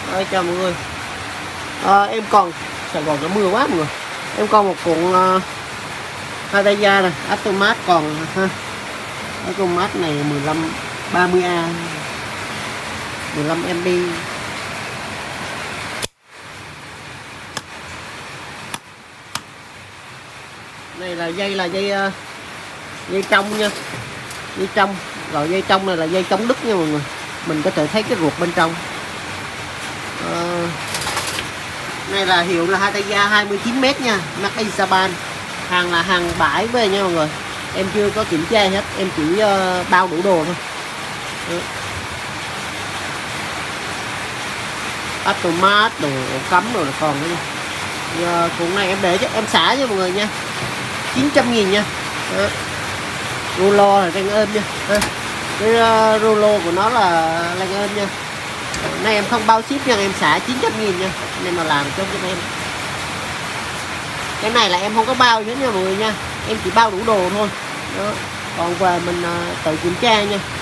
Đây, chào mọi người. Em còn Sài Gòn nó mưa quá mọi người. Em còn một cuộn Hataya này, Automat còn ha. Automat này 15 30A 15 MB. Này là dây trong nha. Dây trong, loại dây trong này là dây chống đứt nha mọi người. Mình có thể thấy cái ruột bên trong. Này là hiệu là Hataya 29m nha, Made in Japan. Hàng là hàng bãi về nha mọi người. Em chưa có kiểm tra hết, em chỉ bao đủ đồ thôi. Automat đồ cắm rồi là còn nữa. Cuộn này em để cho em xả cho mọi người nha, 900.000 nha. Rulo là đang êm nha. Cái rulo của nó là đang êm nha. Nay em không bao ship nha, em xả 900.000 nha. Nên mà làm cho em. Cái này là em không có bao hết nha mọi người nha. Em chỉ bao đủ đồ thôi. Đó. Còn về mình tự kiểm tra nha.